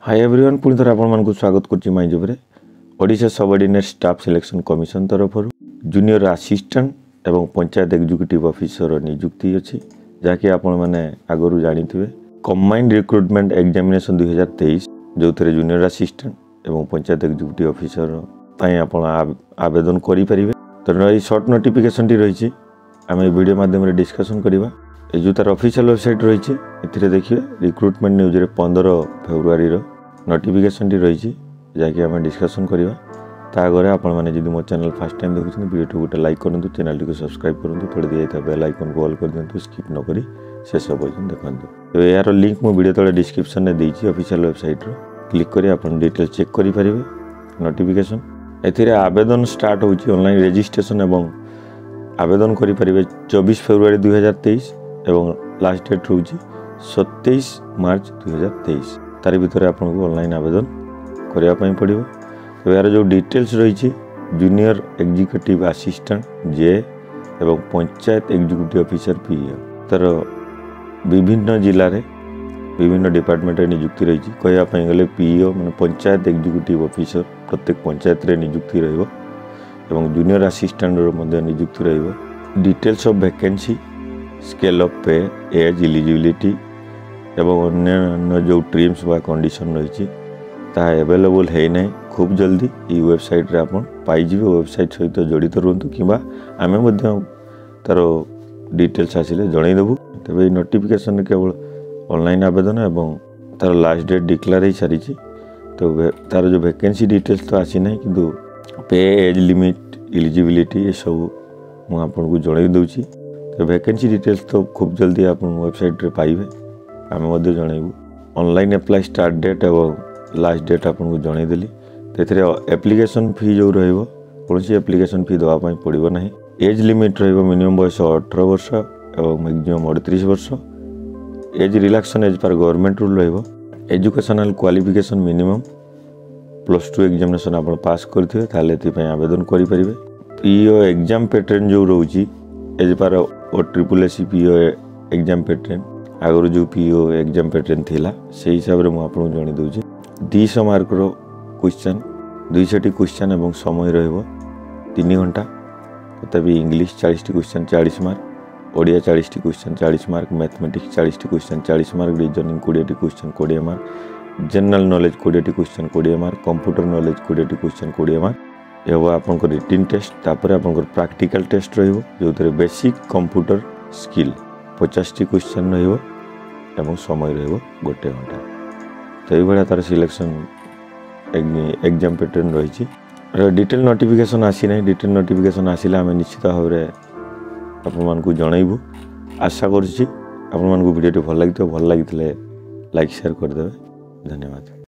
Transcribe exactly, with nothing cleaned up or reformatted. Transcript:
Hi everyone पुणी थर आपको स्वागत करुच्ची my job Odisha subordinate staff selection commission तरफ जूनियर असिस्टेंट एवं पंचायत एग्जीक्यूटिव ऑफिसर नियुक्ति अच्छी जहाँकि आपण मैंने आगु जानी कंबाइंड रिक्रुटमेंट एग्जामिनेशन दुई हजार तेईस जो थे जूनियर असिस्टेंट एवं पंचायत एग्जीक्यूटिव ऑफिसर आप आवेदन करें। तो ये सर्ट नोटिफिकेशन टी रही आम वीडियो माध्यम डिस्कसन करवा जो तार ऑफिशियल वेबसाइट रही है देखिए रिक्रुटमेंट न्यूज रे पंद्रह फेब्रुआरी नोटिफिकेशन टी रही जहाँकि आम डिस्कसन करवा तागर आपण मैंने जब मो चैनल फर्स्ट टाइम देखुं वीडियो गोटे लाइक करूँ चैनल टी सब्सक्राइब करूँ थोड़े दिखाई बेल आइकन को ऑल कर दिखाँ स्किप न करी शेष पर्यटन देखते। तो यार लिंक मो वीडियो तले डिस्क्रिप्शन में देती ऑफिशियल वेबसाइट क्लिक कर अपन डिटेल चेक करेंगे नोटिफिकेशन ए आवेदन स्टार्ट होची ऑनलाइन रजिस्ट्रेशन एवं आवेदन करें चौबीस फेब्रुआरी दुई हजार तेईस एवं लास्ट डेट हूँ सत्ताईस मार्च दुई हजार तेईस तार भर आपको ऑनलाइन आवेदन करने पड़ो। तो यार जो डिटेल्स रही जूनियर एग्जीक्यूटिव असिस्टेंट जे एवं पंचायत एग्जीक्यूटिव ऑफिसर पी तार विभिन्न जिले में विभिन्न डिपार्टमेंट नियुक्ति रही कहवाई गले पीओ मैंने पंचायत एग्जीक्यूटिव ऑफिसर प्रत्येक पंचायत रे नियुक्ति रही जूनियर असिस्टेंट नियुक्ति रही details of vacancy scale of pay age eligibility एवं अन्य जो ट्रीम्स व कंडीशन रही अवेलेबल है ना खूब जल्दी ये वेबसाइट रे आपन पाइबे वेबसाइट सहित जड़ित रुहतु कि आम तार डिटेल्स आसिले जनईदेवु। तेज ये नोटिफिकेशन केवल ऑनलाइन आवेदन एवं तार लास्ट डेट डिक्लेयर हो सारी तो तार जो वैकेंसी डिटेल्स तो आसी ना कि पे एज लिमिट इलिजिबिलिटी ये सब मुझे जनई दूची। तो वैकेंसी डिटेल्स तो खूब जल्दी आप वेबसाइट रे पाइबे आम जनइबू। ऑनलाइन अप्लाई स्टार्ट डेट एवं लास्ट डेट आपको जनईदेली। तो एप्लिकेशन फी जो रोसी एप्लिकेशन फी दवापाई पड़ो ना। एज लिमिट मिनिमम बयस अठारह वर्ष और मैक्सिमम अड़तीस वर्ष। एज रिलैक्सन एज पर government rule educational qualification minimum plus two examination आप पास करेंगे आवेदन करेंगे। पीओ एग्जाम पैटर्न जो रोची एज पर O triple S PO exam pattern आगर जो पीओ एग्जाम पैटर्न थिला से हिसाब से मुझे जन दूसरी दुईश मार्क क्वेश्चन दुईश टी क्वेश्चन एवं समय तीन घंटा तथापि इंग्लिश चालीस टी क्वेश्चन चालीस मार्क ओडिया चालीस टी क्वेश्चन चालीस मार्क मैथमेटिक्स चालीस टी क्वेश्चन चालीस मार्क रीजनिंग कोड़े टी क्वेश्चन कोड़े मार्क जनरल नॉलेज कोड़े टी क्वेश्चन कोड़े मार्क कंप्यूटर नॉलेज कोड़े टी क्वेश्चन कोड़े मार्क यह आप रिटिन टेस्ट तापर आप प्रैक्टिकल टेस्ट रो बेसिक कंप्यूटर स्किल पचास टी क्वेश्चन एवं समय रो गोटे घंटा। तो ये तार सिलेक्शन एग्जाम पैटर्न रही डिटेल नोटिफिकेशन आसी ना डिटेल नोटिफिकेशन आसिले आम निश्चित भाव में आपको जनइबू। आशा करुँच वीडियो भल लगी भल लगी लाइक शेयर करदे। धन्यवाद।